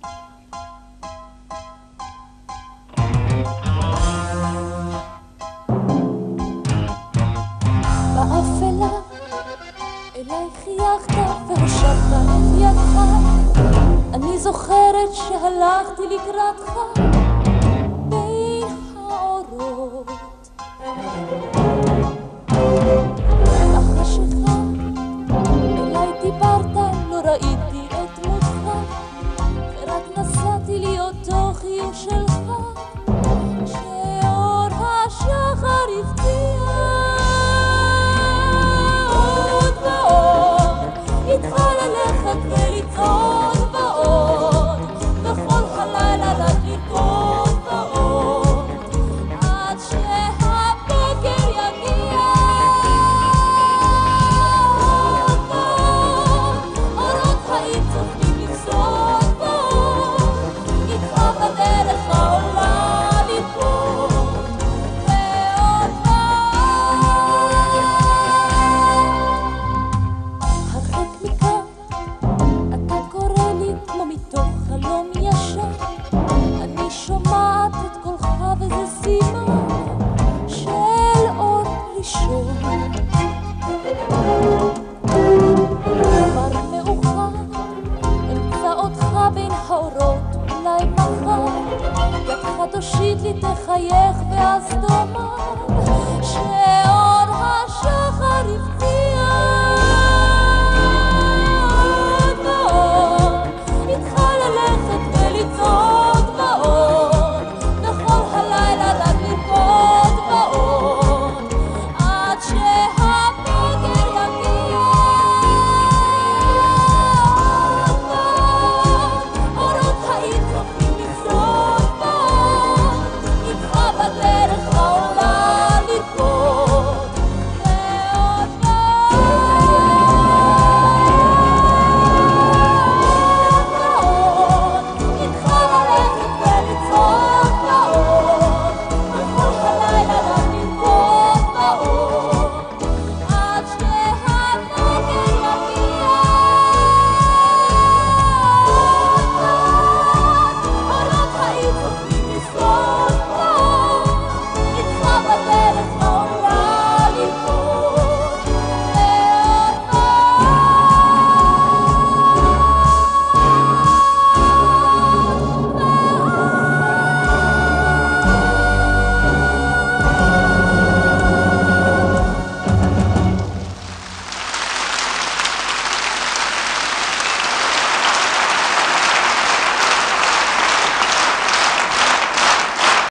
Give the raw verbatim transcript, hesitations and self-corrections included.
באפלה אליי חייכת והושבת את ידך, אני זוכרת שהלכתי לקראתך בין האורות. בחשיכה אליי דיברת, לא ראיתי את דמותך, ורק נסעתי לי אותו חיוך שלך שאור השחר הבטיח. עוד ועוד איתך ללכת ולצעוד ועוד, בכל הלילה רק לרקוד ועוד, עד שהבוקר יגיע. עוד ועוד אורות העיר צופים לפסות ועוד, איתך בדרך העולה ליפול. ועוד ועוד הרחק מכאן אתה קורא לי כמו מתוך חלום ישן, אני שומעת את קולך וזה סימן של אור ראשון. כבר מאוחר אמצא אותך בין האורות, אולי מחר ידך תושיט לי, תחייך ואז